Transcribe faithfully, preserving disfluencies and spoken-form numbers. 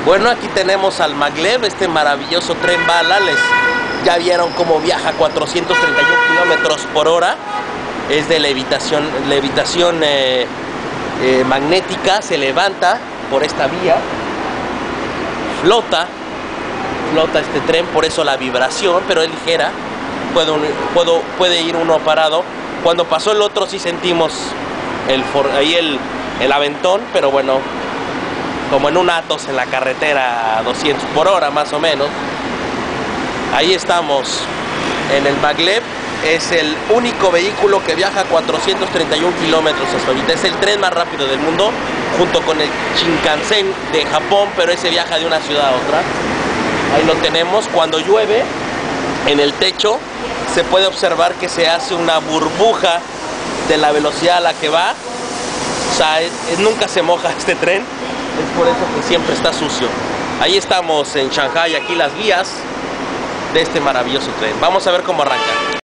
Bueno, aquí tenemos al Maglev, este maravilloso tren bala. Les, ya vieron cómo viaja a cuatrocientos treinta y uno kilómetros por hora. Es de levitación, levitación eh, eh, magnética. Se levanta por esta vía. Flota. Flota este tren, por eso la vibración, pero es ligera. Puedo, puedo, puede ir uno parado. Cuando pasó el otro sí sentimos el, ahí el, el aventón, pero bueno, como en un Atos en la carretera a doscientos por hora más o menos. Ahí estamos en el Maglev. Es el único vehículo que viaja a cuatrocientos treinta y uno kilómetros hasta ahorita. Es el tren más rápido del mundo, junto con el Shinkansen de Japón, pero ese viaja de una ciudad a otra. Ahí lo tenemos. Cuando llueve, en el techo se puede observar que se hace una burbuja de la velocidad a la que va. O sea, es, es, nunca se moja este tren. Es por eso que siempre está sucio. Ahí estamos en Shanghái, aquí las guías de este maravilloso tren. Vamos a ver cómo arranca.